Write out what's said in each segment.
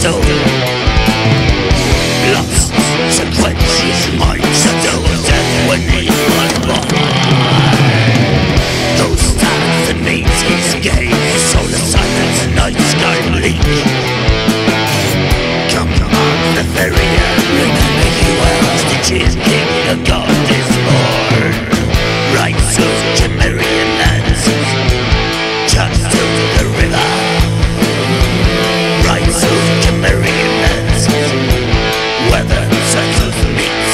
settle. Lost to quench his mind, settle death when he was behind. Those stands and meets his game, solar silence, night sky bleak. Come on, the very end, remember you are Stitch's king, the god is born. Right to Cimmerian lands, just to the river. Right to Cimmerian lands, where the circles meet.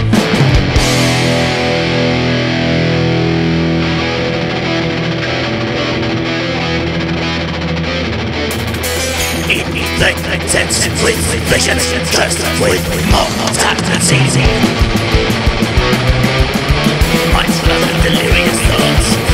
Infected with visions, cursed with mortality. Mindful of delirious thoughts,